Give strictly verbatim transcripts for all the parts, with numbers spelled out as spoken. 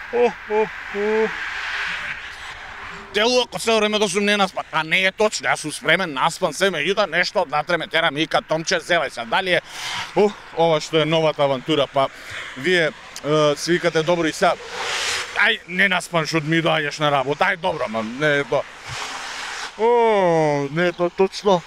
О, о, о. Делува ко цело време да сум ненаспан. А не е точно, јас сум спремен, наспан се, меѓутоа нешто однатре ме тера ми вика Томче, зелај се. Дали е ух, ова што е новата авантура, па вие е, си викате добро и сега. Ај, ненаспан што ми доаѓаш на работа. Ај добро, ма не е тоа. О, не е тоа точно.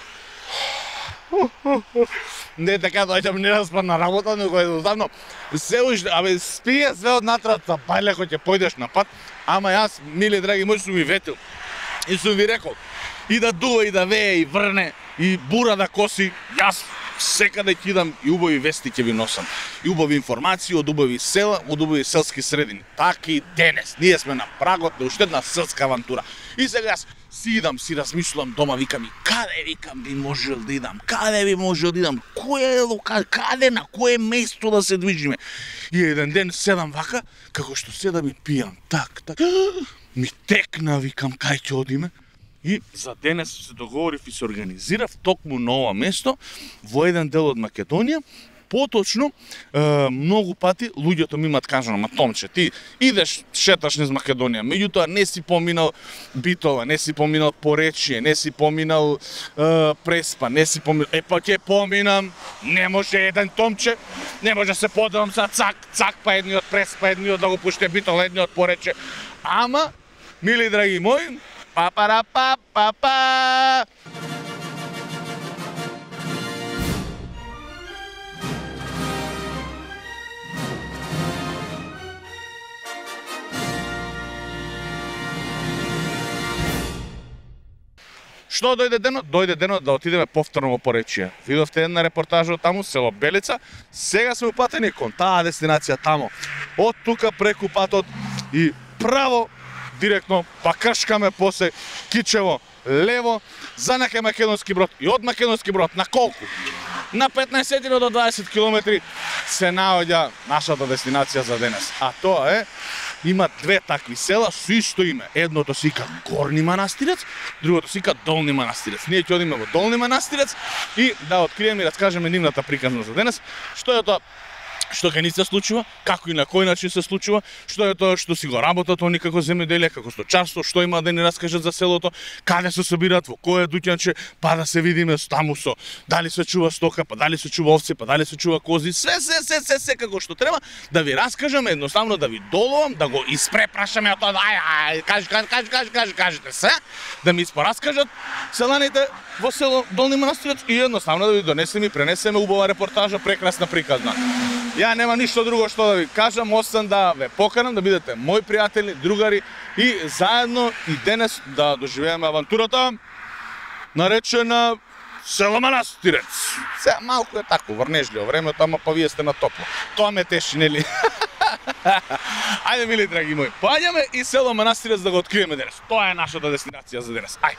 Не така доаѓам ненаспан на работа, него едноставно се уште, абе спие све однатрат за бајле кој ќе појдеш на пат, ама јас, мили драги мои, сум ви ветил и сум ви рекол и да дува, и да вее, и врне, и бура да коси, јас секаде ќе идам и убави вести ќе ви носам. И убави информации од убави села, од убави селски средини. Така и денес, ние сме на прагот на уште една селска авантура. И сега јас си идам, си размислувам дома, викам и каде викам би можел да идам, каде би можел да идам, кој е локал, каде, на кое место да се движиме. И еден ден седам вака, како што седам и пијам, так, так, ми текна, викам, кај ќе одиме. И за денес се договорив и се организирав токму на ова место во еден дел од Македонија. Поточно, е, многу пати луѓето ми имат кажано, ма Томче, ти идеш, шеташ низ Македонија, меѓутоа не си поминал Битола, не си поминал Поречие, не си поминал е, Преспа, не си поминал... Е, па ќе поминам, не може еден Томче, не може се поделам sa цак, цак, па едниот Преспа, едниот да го пуште Битола, едниот Поречие. Ама, мили драги мои, па-па-ра-па-па-па! Што дојде денот? Дојде денот да отидеме повторно во Поречие. Видовте една репортажа од таму, село Белица. Сега сме упатени кон таа дестинација таму. Од тука преку патот и право, директно, па кршкаме после Кичево, лево, за нака Македонски Брод. И од Македонски Брод на колку? На петнаесет до дваесет километри се наоѓа нашата дестинација за денес. А тоа е, има две такви села со исто име. Едното се вика Горни Манастирец, другото се вика Долни Манастирец. Ние ќе одиме во Долни Манастирец и да откриеме и раскажеме нивната приказна за денес. Што е тоа што ќе ни се случува, како и на кој начин се случува, што е тоа што си го работат они како земјоделие, како сточарство, што има да ни раскажат за селото, каде се собираат, во кое дуќанче, па да се видиме таму со дали се чува стока, па дали се чува овце, па дали се чува кози, се се се се се како што треба да ви раскажеме, едноставно да ви доловам, да го испрепрашаме тоа, ај ај, кажи, кажи, кажи, кажи, кажи, кажете се, да ми испораскажат селаните во село Долни Манастирец и едноставно да ви донесеме и пренесеме убава репортажа, прекрасна приказна. Ја нема ништо друго што да ви кажам, освен да ве поканам да бидете мои пријатели, другари и заедно и денес да доживееме авантурата наречена село Манастирец. Сега малку е тако врнежливо времето, ама па вие сте на топло. Тоа ме теши, нели? Ајде, мили драги мои, поаѓаме и село Манастирец да го откриеме денес. Тоа е нашата дестинација за денес. Ај.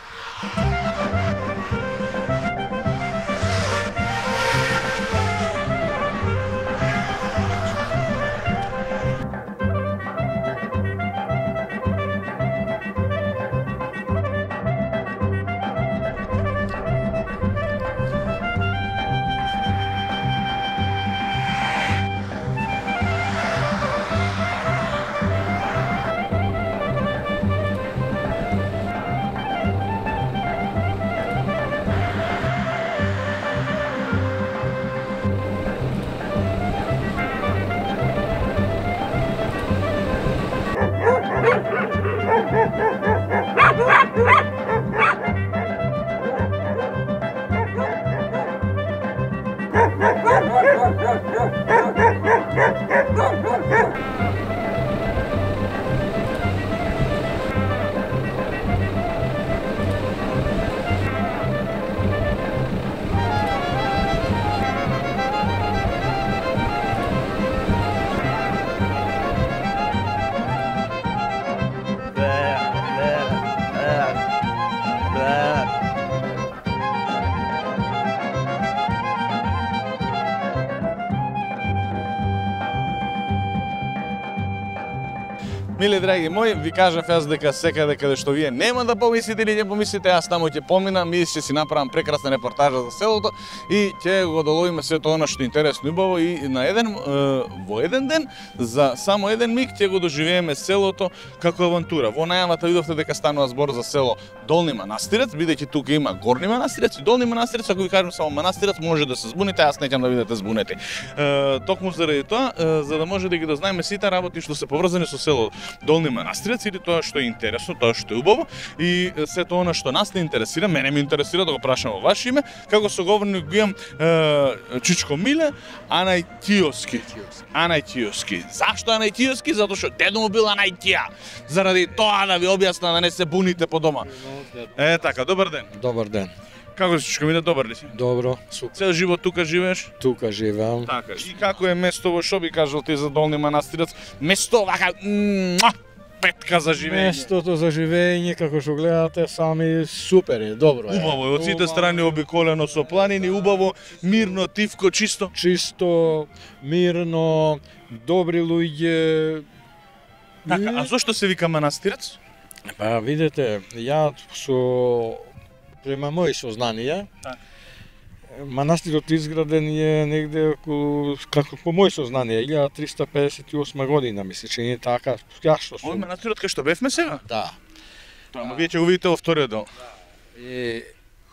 Мили драги мои, ви кажав јас дека секаде каде што вие нема да помислите или ќе помислите, јас таму ќе поминам и ќе си направам прекрасна репортажа за селото и ќе го доловиме сето она што е интересно и убаво и на еден е, во еден ден за само еден миг ќе го доживееме селото како авантура. Во најавата видовте дека станува збор за село Долни Манастирец, бидејќи тука има Горни Манастирец и Долни Манастирец, ако ви кажам само Манастирец може да се збуните, јас неќам да видите збунети. Е, токму заради тоа, е, за да може да ги дознаеме сите работи што се поврзани со село Долни Манастирец или тоа што е интересно, тоа што е убаво и сето она што нас не интересира, мене ме интересира да го прашам во ваше име, како соговорник го имам е, Чичко Миле, Анај Тиоски. Анај Тиоски. Зашто Анај Тиоски? Затоа што дедо му бил Анај Тија. Заради тоа да ви објасна да не се буните по дома. Е така, добар ден. Добар ден. Како си Чичко Миле, добар ли си? Добро, супер. Цел живот тука живееш? Тука живеам. Така. И како е место во што би кажал ти за Долни Манастирец? Место вака муа, петка за живење. Местото за живење, како што гледате сами, супер е, добро е. Убаво е, од сите страни обиколено со планини, убаво, мирно, тивко, чисто. Чисто, мирно, добри луѓе. Така, а зошто се вика Манастирец? Па видите, ја со према мои сознанија, така. Манастирот изграден е негде околу, како по мои сознанија, илјада триста педесет и осма година, мисли, че не така, ја што Овој сум. манастирот кај што бевме сега? Да. Тоа, ама вие ќе го видите во вториот дел. И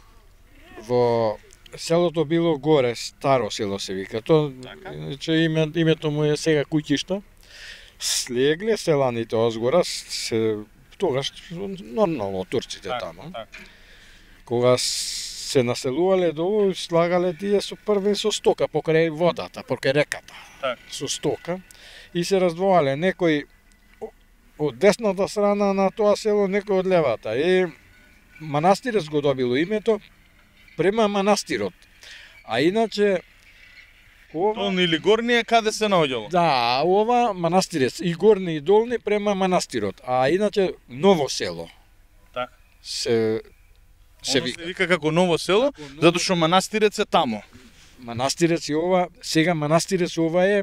во селото било горе, старо село се вика. Тоа, Така. иначе име, името му е сега Куќишта. Слегле селаните озгора, се, тогаш нормално турците таму. така. Кога се населувале долу, слагале тие со првен со стока покрај водата, покрај реката. Така. Со стока и се раздвоале некој од десната страна на тоа село, некој од левата. И Манастирец го добило името према манастирот. А иначе ова, Долни или горни е каде се наоѓало? да, ова Манастирец и горни и долни према манастирот. А иначе ново село Така. се се Оно вика. се вика како ново село, Како ново- затоа што Манастирец е таму. Манастирец и ова, сега Манастирец ова е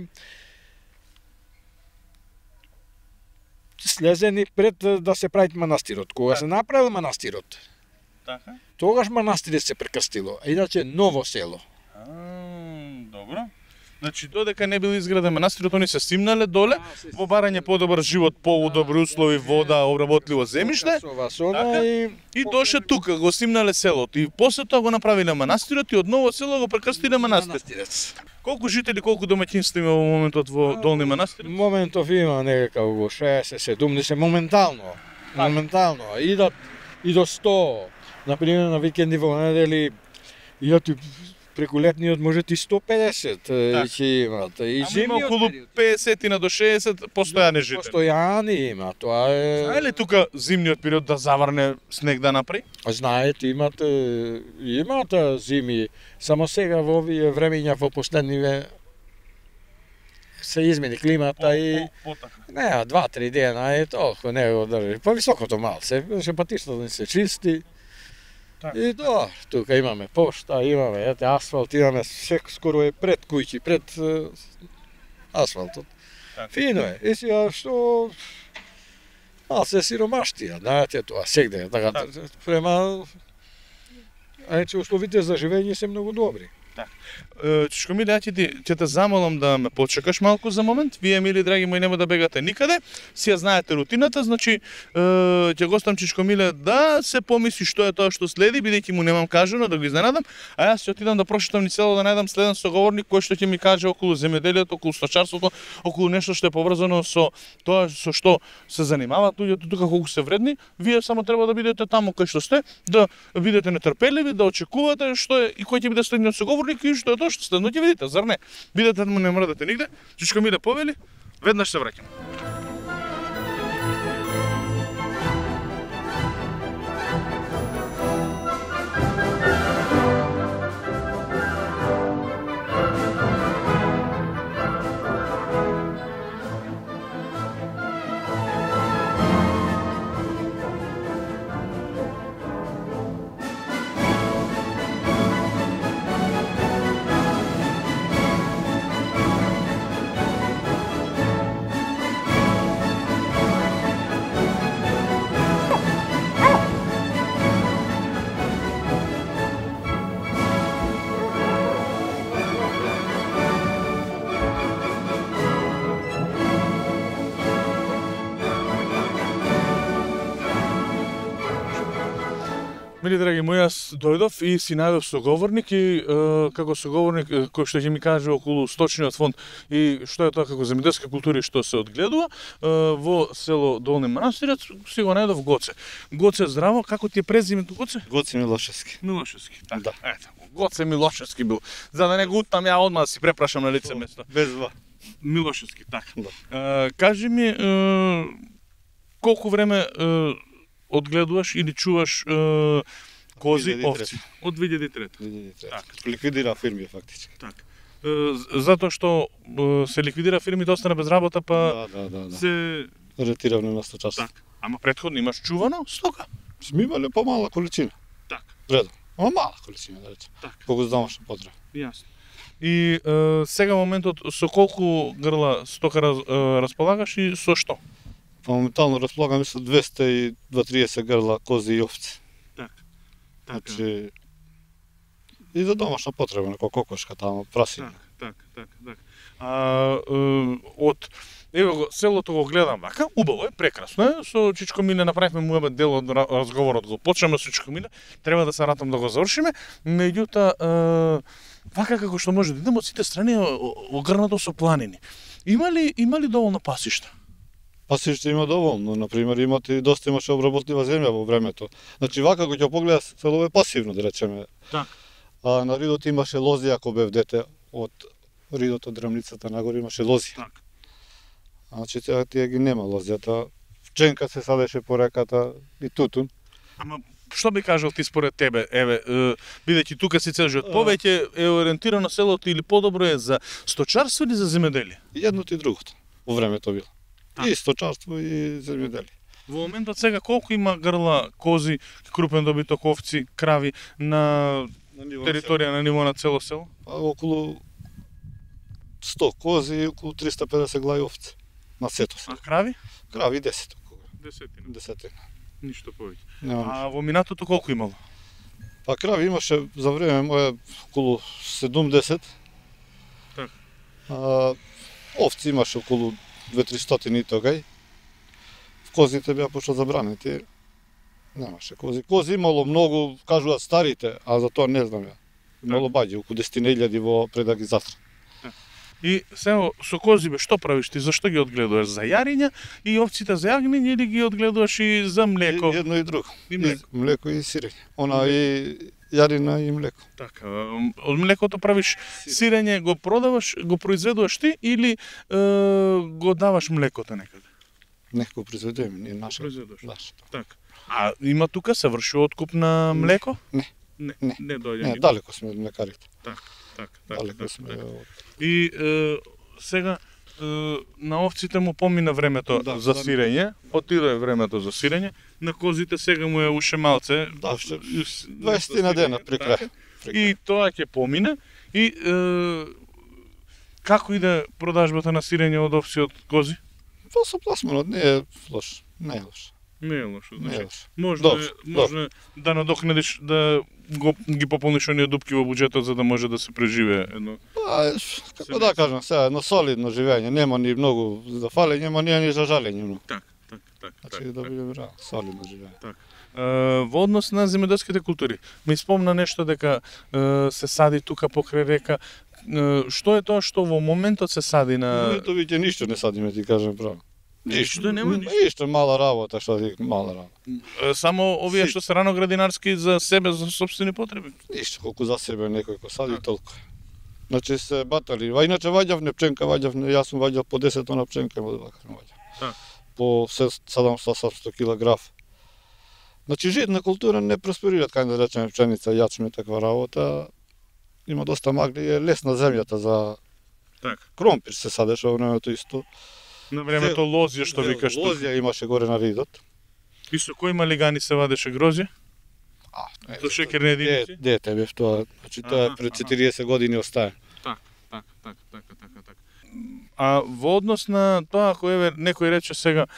слезени пред да се прави манастирот. Кога се направил манастирот, Така. тогаш Манастирец се прекрстило, а иначе ново село. А, добро. Значи, додека не бил изграден манастирот, они се стимнале доле, во барање подобар живот, поудобри услови, вода, обработливо земјиште, Со вас она Така. и и доше тука, го стимнале селото. И после тоа го направиле манастирот и од ново село го прекрстиле манастирот. Манастирец. Колку жители, колку домаќинства има во моментот во Долни Манастир? Моментов има некако во шеесет седумдесет моментално. Моментално идат и до сто. Например на викенди во недели идат и преку летниот може и сто педесет Така. ќе имат. И Ама има зимниот околу период. педесет на до шеесет постојани жители. Постојани има, тоа е... Знае ли тука зимниот период да заврне снег да направи? Знаете, имате, имате зими, само сега во овие времења во последниве се измени климата и Потака. не, два-три дена е толку не го држи. По високото малце, се патиштата не се чисти. Така. И тоа, тука имаме пошта, имаме ете асфалт, имаме се скоро е пред куќи, пред е, асфалтот. Така. Фино е. И сега што малце сиромаштија, знаете тоа сегде, така Така. према а иначе условите за живење се многу добри. Е, Чичко Миле, ја ќе ти ќе те замолам да ме почекаш малку за момент. Вие, мили драги мои, нема да бегате никаде. Си ја знаете рутината, значи е, ќе го оставам Чичко Миле да се помисли што е тоа што следи, бидејќи му немам кажано да го изненадам, а јас ќе отидам да прошетам ни село да најдам следен соговорник кој што ќе ми каже околу земјоделието, околу сточарството, околу нешто што е поврзано со тоа со што се занимаваат луѓето тука, колку се вредни. Вие само треба да бидете таму кај што сте, да бидете нетрпеливи, да очекувате што е и кој ќе биде следниот соговорник и што е тоа што следно ќе видите, зар не? Бидете да му не мрдате нигде. Чичко Миле повели, веднаш се враќам. Мили драги мои, јас дојдов и си најдов соговорник и е, како соговорник е, кој што ќе ми каже околу сточниот фонд и што е тоа како земјоделска култура и што се одгледува е, во село Долни Манастирец, си го најдов Гоце. Гоце, здраво, како ти е презимето Гоце? Гоце Милошевски. Милошевски. Така. Да. Ето, Гоце Милошевски бил. За да не го утам ја одма да си препрашам на лице место. Без два. Милошевски, така. Да. Е, кажи ми е, колку време е, одгледуваш или чуваш е, кози, две илјади и трета. овци? Од две илјади и трета. две илјади и трета. Така. Ликвидира фирми фактички. Така. Е, затоа што е, се ликвидира фирмите, остана без работа, па Да, да, да, да. се... Ретиравно на сточарство. Така. Ама претходно имаш чувано стока? Сме имале помала количина. Така. Редо. Ама мала количина, да речем. Така. Колку за домашна потреба. Јасно. И е, сега моментот со колку грла стока раз, е, располагаш и со што? Па моментално располагаме со двеста и триесет грла кози и овци. Така. Значи и за домашна потреба, некоја кокошка тamo, прасина. Така, така, така, така. А, е, од Ево го, селото го гледам вака, убаво е, прекрасно е. Со Чичко Миле направивме му дел од разговорот, го почнеме со Чичко Миле, треба да се ратам да го завршиме. Меѓутоа, е, вака како што може да идеме од сите страни огрнато со планини. Има ли, има ли доволно пасишта? Пасиште има доволно, например, имате доста имаше обработлива земја во времето. Значи вака кога ќе погледаш село е пасивно, да речеме. Така. А на Ридот имаше лози, ако бев дете, од Ридот од Рамницата нагоре имаше лози. Така. Значи тие, тие ги нема лозјата. Пченка се садеше по реката и тутун. Ама што би кажал ти според тебе, еве, е, бидејќи тука си цел живот, повеќе е ориентирано селото или подобро е за сточарство или за земјоделие? Едното и другото во времето било. Така. И сточарство и земјоделие. Во моментот сега колку има грла кози, крупен добиток овци, крави на територија на ниво на цело село? А, околу сто кози и околу триста и педесет глави овци на сето се. А крави? Крави десет околу. Десетина. Десетина. Ништо повеќе. Нема. А во минатото колку имало? Па крави имаше за време мое околу седумдесет. Така. А, овци имаше околу две-тристотини тогај. Козите беа пошто забранети. Немаше кози. Кози имало многу, кажуваат старите, а за тоа не знам ја. Имало баѓе, околу десет илјади во пред да ги затрат. И сега со кози бе што правиш ти? Зашто ги одгледуваш? За јарење и овците за јагниње или ги одгледуваш и за млеко? И, едно и друго. И млеко. И млеко и сирење. Она и јарина и млеко. Така, од млекото правиш сирење, го продаваш, го произведуваш ти или е, го даваш млекото некаде? Некој произведуваме, ние наше. Произведуваш. Наше. Така. А има тука се врши откуп на млеко? Не. Не, Не. не доаѓа. Не, ни- далеко сме од млекарите. Така, така, така. Далеко така, сме. така. од- И е, сега е, на овците му помина времето Да, за да. сирење, отиде времето за сирење, на козите сега му е уше малце. Да, ше- и с- дваесет на дена при крај. така. И тоа ќе помине и е, како иде продажбата на сирење од овци од кози? Па со пласманот не е лош. Не е лош. Не е лошо, Не е значи. лош. Може, Добро, може да надокнадиш, да го, ги пополниш оние дупки во буџетот за да може да се преживее едно. Па, како да кажам, сега едно солидно живење, нема ни многу за фалење, нема ни ни за жалење многу. Так, так, так, Значи так. да так. биде бра, солидно живење. Е, во однос на земјоделските култури, ми спомна нешто дека е, се сади тука покрај река. Е, што е тоа што во моментот се сади на... Ето веќе ништо не садиме, ти кажам право. Ништо нема ништо. Ништо мала работа, што ти мала работа. Е, Само овие Си- што се рано градинарски за себе, за собствени потреби. Ништо, колку за себе некој кој сади толку. Значи се батали. Ва иначе ваѓавне пченка, ваѓавне, јас сум ваѓал по десет тона пченка во вака сум ваѓал. Так. По седумстотини килограф. Значи житна култура не просперира, кај да речеме пченица, јачме, таква работа. Има доста магли, е лесна земјата за Така. кромпир се садеше во времето исто. На времето лозје што викаш. што- Лозја имаше горе на Ридот. И со кои малигани се вадеше грозје? А, е, Со шеќерни единици? Де- Дете бев тоа, значи тоа Аха, е пред аха. четириесет години остае. Така, така, така, така, така, така. А во однос на тоа, ако еве некој рече сега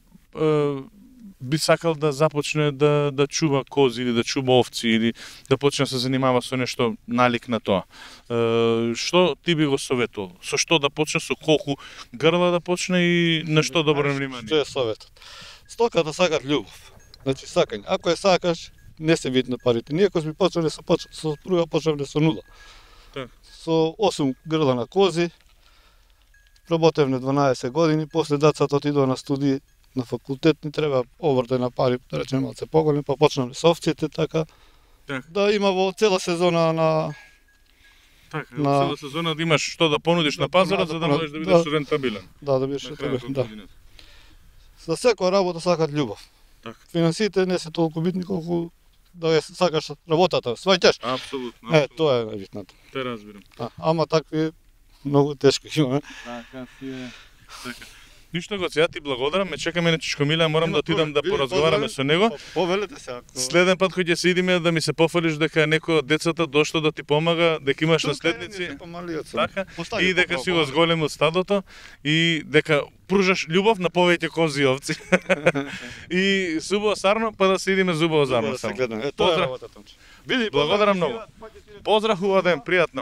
е, би сакал да започне да да чува кози или да чува овци или да почне да се занимава со нешто налик на тоа. Е, што ти би го советувал? Со што да почне, со колку грла да почне и на што да обрне внимание? Што е советот? Стоката сакат љубов. Значи сакање. Ако ја сакаш, не се видно парите. Ние кога сме почнале со поч- со пруга почнале со нула. Так. Со осум грла на кози, работевме дванаесет години, после децата отидоа на студии на факултет, ни треба обртај на пари, да речеме малце поголеми, па почнале со овците, така. Так. Да има во цела сезона на Така, На- цела сезона да имаш што да понудиш Да на пазарот понудиш, за да да, можеш да да. бидеш рентабилен. да да беше На тоа, крајот од да. годината. За секоја работа сакат љубов. Така. Финансите не се толку битни колку да ја сакаш работата, сваќаш. Апсолутно. Е, тоа е најбитното. Те разбирам. А, ама такви многу тешко има. Така си е. Така. Ништо го, ја ти благодарам, ме чека мене Чичко Миле, морам да отидам да поразговараме со него. Повелете се ако Следен пат кој ќе се идеме да ми се пофалиш дека некој од децата дошло да ти помага, дека имаш Тука е, наследници. ние помалиот сум. Така, Постави и дека поправо, си го поправо. зголемил стадото и дека пружаш љубов на повеќе кози и овци. И субово сарно, па да се идеме зубово зарно Да се само. гледаме. Е, тоа е Поздрав. работата. Види, Благодарам многу. Поздрав, убав ден, пријатно.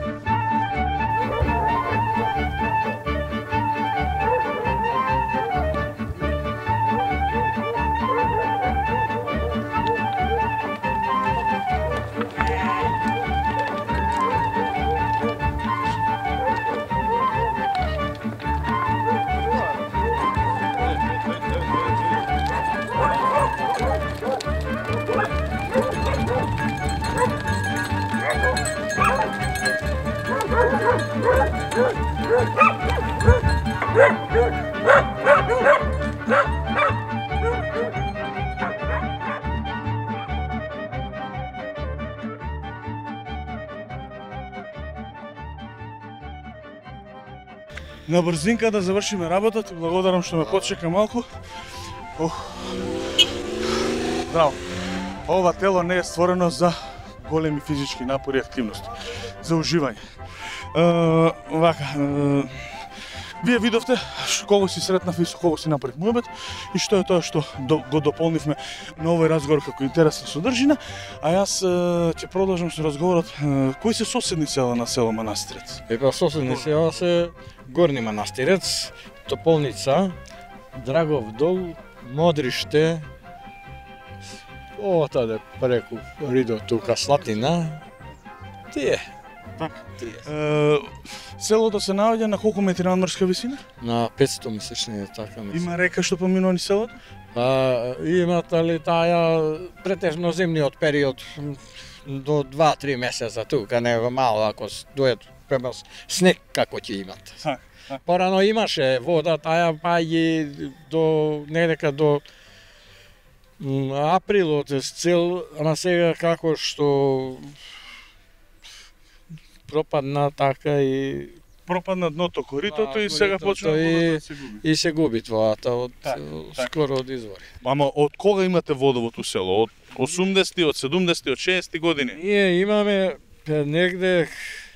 На брзинка да завршиме работа, ти благодарам што ме почека малку. Ох. Браво. Ова тело не е створено за големи физички напори и активности, за уживање. Е, вака, е, вие видовте кого си сретнав и со кого си направив муабет и што е тоа што до, го дополнивме на овој разговор како интересна содржина, а јас е, ќе продолжам со разговорот. Е, кои се соседни села на село Манастирец? Епа соседни села се Горни Манастирец, Тополница, Драгов дол, Модриште, отаде преку Ридо тука Слатина. Тие. Така. Тие. Е, селото се наоѓа на колку метри надморска висина? На петсто месечни така мислам. Има река што поминува ни селото? А, имат ли таа претежно зимниот период м, до два-три месеца тука, него мало ако с- дојат према с- снег како ќе имат. Така, така. Порано имаше вода, таа па и до недека до м, априлот е цел, ама сега како што пропадна така и Пропадна дното коритото Да, и сега коритото почна и- водата да се губи. и се губи твоата од Так, так. скоро од извори. Ама од кога имате водовод у село? Од осумдесети, од седумдесети, од шеести години? Ние имаме е, негде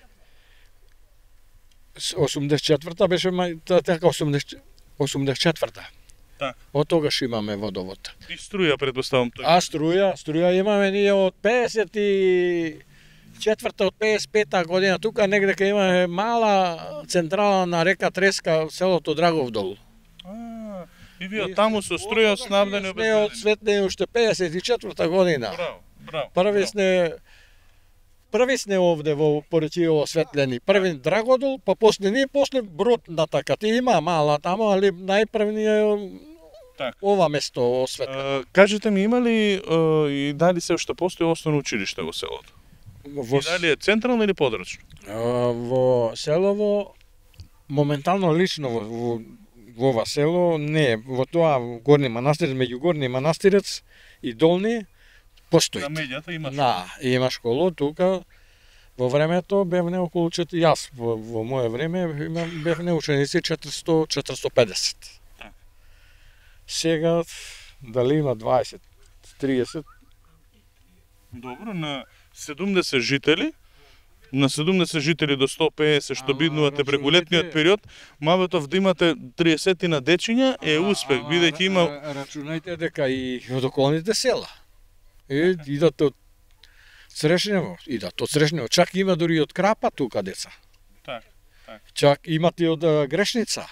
с- осумдесет и четврта беше мај та- така осумдесет осумдесет и четврта. Так. Од тогаш имаме водовод. И струја предпоставам тој. А струја, струја имаме ние од педесет и четврта од педесет и пета година тука негде кај имаме мала централа на река Треска, селото Драгов дол. А, и вие таму со струја снабдени Сме од обезбедени. Светне уште педесет и четврта година. Браво, браво. Први браво. сне први сне овде во Поречиово осветлени. Први Драгодол, па после ние, после Брод на така. Ти има мала таму, али најпрви ни е Так. ова место осветлено. А, кажете ми, има ли а, и дали се уште постои основно училиште во селото? Во, И дали е централно или подрачно? а, во селово, моментално лично во, во, во ова село, не, во тоа во Горни Манастирец, меѓу Горни Манастирец и Долни, постои. На меѓата имаш. Да, има школа тука. Во времето бевне околу четири, јас во, во мое време имам бевне ученици четиристо до четиристо и педесет. Так. Сега дали има дваесет триесет? Добро, на седумдесет жители, на седумдесет жители до сто и педесет што Ама, биднувате преку рачунајте- летниот период, мабетов да имате триесет на дечиња е успех, бидејќи има Ра- Рачунајте дека и од околните села. И идат од Црешнево, идат од Црешнево, чак има дури и од Крапа тука деца. Так, так. Чак имат и од а, Грешница.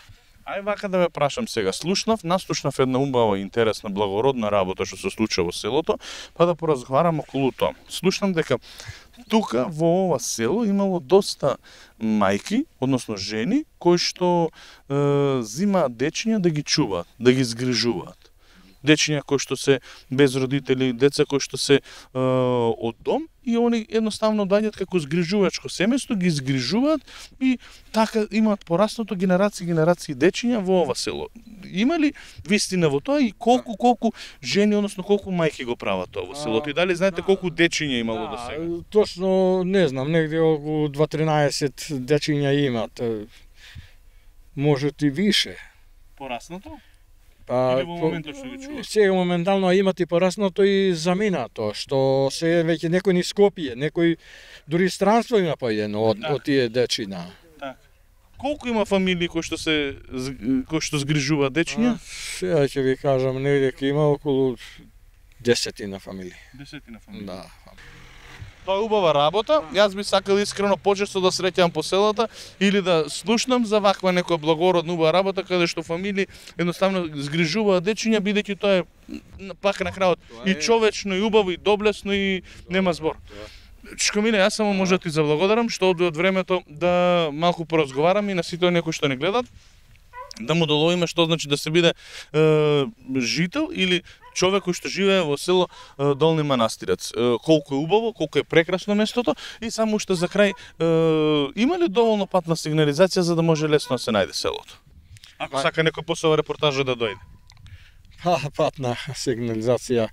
Ај вака да ве прашам сега. Слушнав, наслушнав една убава, интересна, благородна работа што се случува во селото, па да поразговарам околу тоа. Слушнам дека тука во ова село имало доста мајки, односно жени, кои што е, зимаат дечиња да ги чуваат, да ги згрижуваат. Дечиња кои што се без родители, деца кои што се е, од дом и они едноставно доаѓаат како згрижувачко семејство, ги згрижуваат и така имаат пораснато генерации генерации дечиња во ова село. Има ли вистина во тоа и колку колку жени, односно колку мајки го прават тоа во селото? И дали знаете колку дечиња имало до сега? Точно не знам, негде околу дваесет до тринаесет дечиња имат. Може и више. Пораснато? Па, Или во моментот што ги чуваш? Сега моментално имат и пораснато и заминато, што се веќе некој ни Скопје, некој дури странство има поедено од, Да. од тие дечиња. Така. Колку има фамилии кои што се з- кои што згрижуваат дечиња? Сега ќе ви кажам, негде ќе има околу десетина фамилии. Десетина фамилии. Да. Тоа е убава работа. Јас би сакал искрено почесто да среќам по селата или да слушнам за ваква некоја благородна убава работа каде што фамилии едноставно згрижуваат дечиња бидејќи тоа е м, пак на крајот Тоа и е- човечно и убаво и доблесно и нема збор. Чкомиле, јас само може да ти заблагодарам што од од времето да малку поразговарам и на сите оние кои што не гледат да му доловиме што значи да се биде е, жител или човек кој што живее во село е, Долни Манастирец. Е, колку е убаво, колку е прекрасно местото и само уште за крај е, има ли доволно патна сигнализација за да може лесно да се најде селото? Ако Па- сака некој после ова репортажа да дојде. Па, патна сигнализација.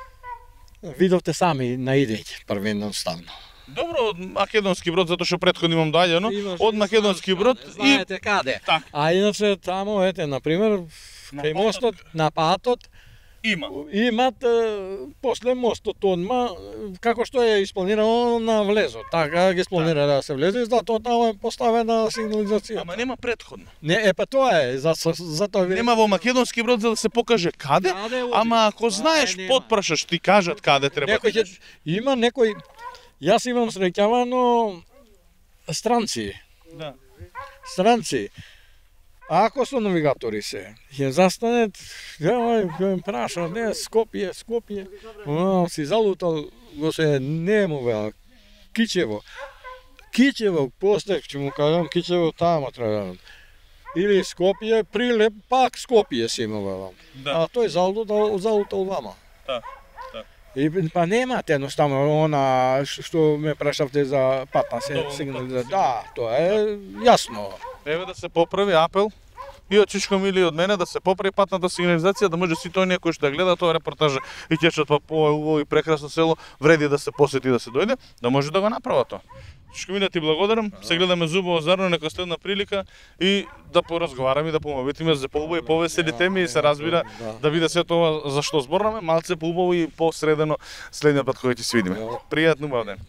Видовте сами на идење, првеноставно. Добро, од Македонски Брод, затоа што претходно имам доаѓано, Имаш- од Македонски Брод и Знаете каде. Така. А иначе тамо, ете, например, На кај патот. мостот, на патот, има. имат е, после мостот одма, како што е испланирано на влезот. Така ги испланира да се влезе, затоа тамо е поставена сигнализација. Ама нема претходно. Не, е па тоа е, за за тоа ви Нема во Македонски Брод за да се покаже каде, Каде оди? ама ако Тоа знаеш, нема. потпрашаш, ти кажат каде треба да Некој ќе идеш. има некој Јас имам среќавано странци, Да. странци. А ако со навигатори се, ќе застане, ја ќе ме праша, не, Скопје, Скопје. О, си залутал, го се нему вела, Кичево. Кичево, после ќе му кажам, Кичево тамо треба. Или Скопје, Прилеп, пак Скопје си има велам. Да. А тој залутал, залутал вама. Да. И па немате едноставно она што ме прашавте за патна се Доволно сигнализација. Да, тоа е јасно. Еве да се поправи апел и од Чичко Мили и од мене да се поправи патната сигнализација, да може сите оние кои што ја гледаат оваа репортажа и ќе чуат па по убаво и прекрасно село, вреди да се посети и да се дојде, да може да го направат тоа. Чичко Мили, ти благодарам. Се гледаме зубово зарно нека следна прилика и да поразговараме и да помовитиме за поубави и повесели теми и се разбира Да. да биде се тоа за што зборнаме, малце поубаво и посредено следниот пат кога ќе се видиме. Да. Пријатно убав ден.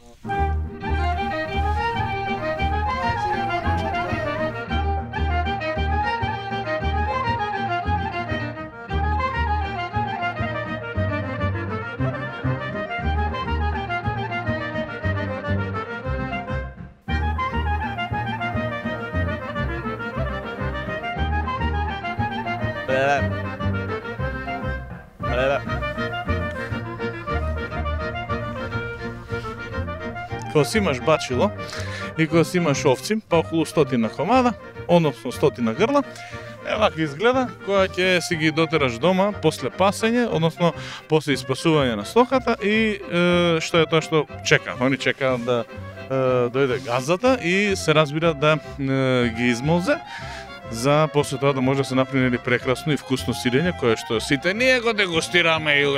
Кога си имаш бачило и кога си имаш овци, па околу стотина комада, односно стотина грла, е вака изгледа, кога ќе си ги дотераш дома после пасење, односно после испасување на стоката и е, што е тоа што чека. Они чекаат да е, дојде газата и се разбира да е, ги измолзе за после тоа да може да се направи нели прекрасно и вкусно сирење кое што сите ние го дегустираме и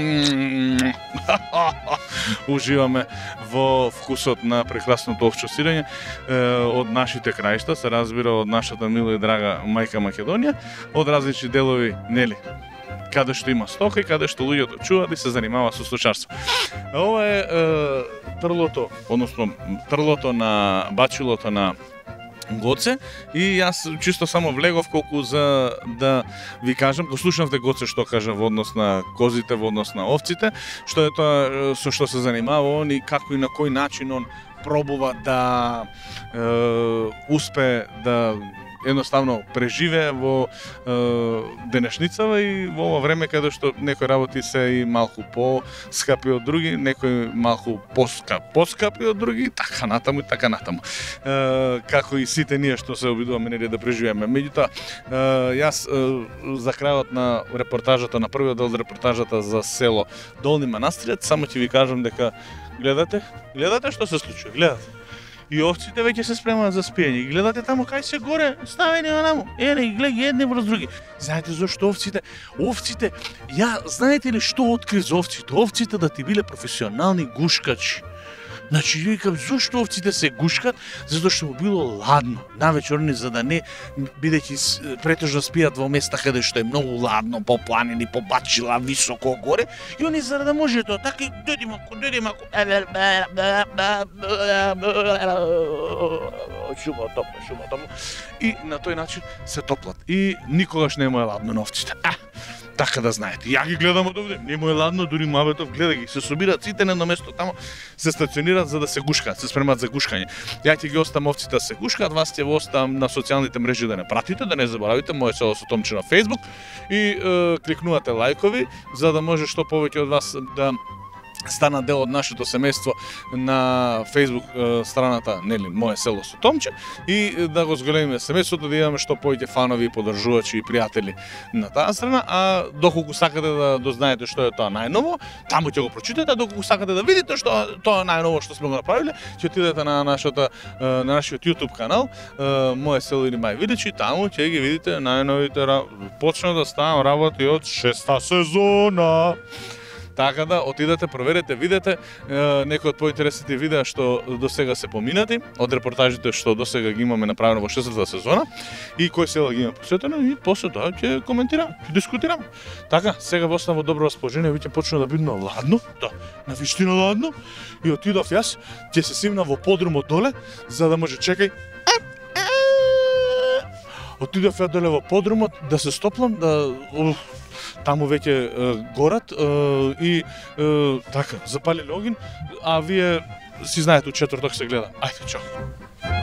уживаме во вкусот на прекрасното овчо сирење е, од нашите краишта, се разбира од нашата мила и драга мајка Македонија, од различни делови, нели, каде што има стока и каде што луѓето чуваат и се занимава со сточарство. Ова е, е трлото, односно трлото на бачилото на Гоце и јас чисто само влегов колку за да ви кажам, го слушнавте Гоце што кажа во однос на козите, во однос на овците, што е тоа со што се занимава он и како и на кој начин он пробува да е, успе да едноставно преживее во е, денешницава и во ова време каде што некои работи се и малку по-скапи од други, некои малку поскап, поскапи од други, така натаму и така натаму. Е, како и сите ние што се обидуваме нели да преживееме. Меѓутоа, е, јас е, за крајот на репортажата, на првиот дел од репортажата за село Долни Манастирец, само ќе ви кажам дека гледате, гледате што се случува, гледате. И овците веќе се спремаат за спиење. И гледате таму кај се горе, ставени онаму. Ене, и гледа едни врз други. Знаете зошто овците? Овците, ја, знаете ли што откри за овците? Овците да ти биле професионални гушкачи. Значи, викам, зошто овците се гушкат? Затоа што му било ладно. Навечер они за да не, бидејќи претежно спијат во места каде што е многу ладно, по планини, по бачила, високо горе, и они за да може тоа, така и дојди мако, дојди мако. Шума топло, шума топло. И на тој начин се топлат. И никогаш не му е ладно на овците. А, така да знаете. Ја ги гледам од овде, не му е ладно, дури Мабетов гледа ги, се собираат сите на едно место тамо, се стационираат за да се гушкаат, се спремаат за гушкање. Ја ќе ги оставам овците да се гушкаат, вас ќе го оставам на социјалните мрежи да не пратите, да не заборавите моје село Сотомче на Facebook и е, кликнувате лајкови за да може што повеќе од вас да стана дел од нашето семејство на Facebook страната, нели, Моје село Сотомче, и да го зголемиме семејството, да имаме што повеќе фанови, подржувачи и пријатели на таа страна, а доколку сакате да дознаете што е тоа најново, таму ќе го прочитате, а доколку сакате да видите што тоа најново што сме го направиле, ќе отидете на нашата на нашиот YouTube канал, Моје село или Мај Видичи, таму ќе ги видите најновите почна да ставам работи од шеста сезона. Така да отидете, проверете, видете е, некои од поинтересните видеа што до сега се поминати, од репортажите што до сега ги имаме направено во шестата сезона и кој села ги има посетено и после тоа ќе коментирам, ќе дискутирам. Така, сега во оставам во добро расположение, веќе почна да биде ладно, да, на вистина ладно, и отидов јас, ќе се симна во подрумот доле, за да може чекај. Отидов ја доле во подрумот да се стоплам, да таму веќе е, горат е, и е, така, запалиле огин, а вие си знаете, у четврток се гледа. Ајде, чао.